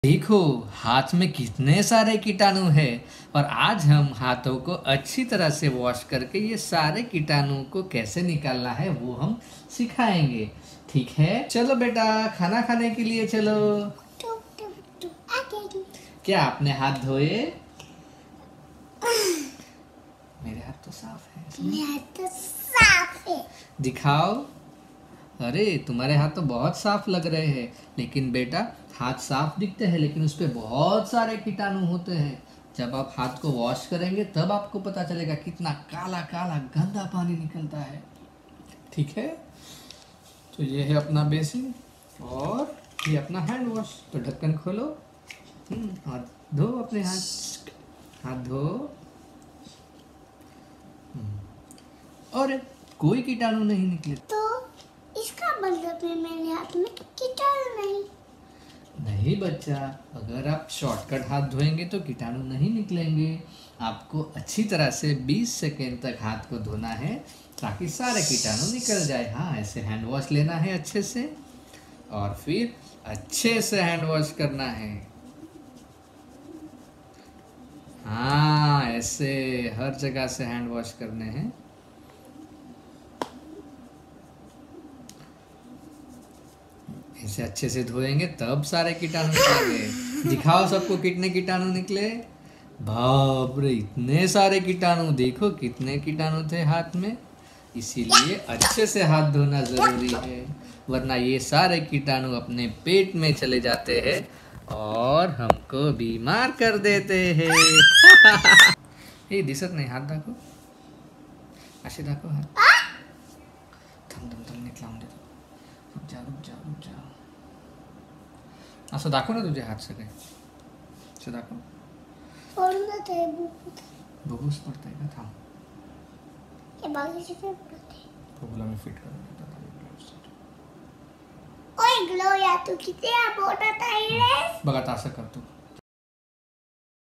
देखो हाथ में कितने सारे कीटाणु है। और आज हम हाथों को अच्छी तरह से वॉश करके ये सारे कीटाणु को कैसे निकालना है वो हम सिखाएंगे। ठीक है, चलो बेटा खाना खाने के लिए चलो। क्या आपने हाथ धोए? मेरे हाथ तो साफ है। मेरे हाथ तो साफ है। दिखाओ। अरे तुम्हारे हाथ तो बहुत साफ लग रहे हैं, लेकिन बेटा हाथ साफ दिखते हैं लेकिन उस पे बहुत सारे कीटाणु होते हैं। जब आप हाथ को वॉश करेंगे तब आपको पता चलेगा कितना काला काला गंदा पानी निकलता है। ठीक है, तो ये है अपना बेसिन और ये अपना हैंड वॉश। तो ढक्कन खोलो, हाथ धो, अपने हाथ धो। और कोई कीटाणु नहीं निकले। तो इसका मतलब है मेरे हाथ में कीटाणु नहीं बच्चा, अगर आप शॉर्टकट हाथ धोएंगे तो कीटाणु नहीं निकलेंगे। आपको अच्छी तरह से 20 सेकेंड तक हाथ को धोना है ताकि सारे कीटाणु निकल जाए। हाँ, ऐसे हैंड वॉश लेना है अच्छे से और फिर अच्छे से हैंड वॉश करना है। हाँ, ऐसे हर जगह से हैंड वॉश करने हैं। इसे अच्छे से धोएंगे तब सारे कीटाणु निकलेंगे। दिखाओ सबको कितने कीटाणु निकले। बाप रे, इतने सारे कीटाणु! देखो कितने कीटाणु थे हाथ में। इसीलिए अच्छे से हाथ धोना जरूरी है, वरना ये सारे कीटाणु अपने पेट में चले जाते हैं और हमको बीमार कर देते हैं। ये दिसत नहीं, हाथ दाखो, असे दाखो हाथ। थम नीट लावून देतो। रुक जा। असं दाखव ना तुझे हात सगळे, असं दाखव। बघूच पडतंय का? थांब, बघूला मी फिट करून देतो आता ग्लोव्स. ओए ग्लो या तू किती मोठा आहे रे. बघ आता असं करतो.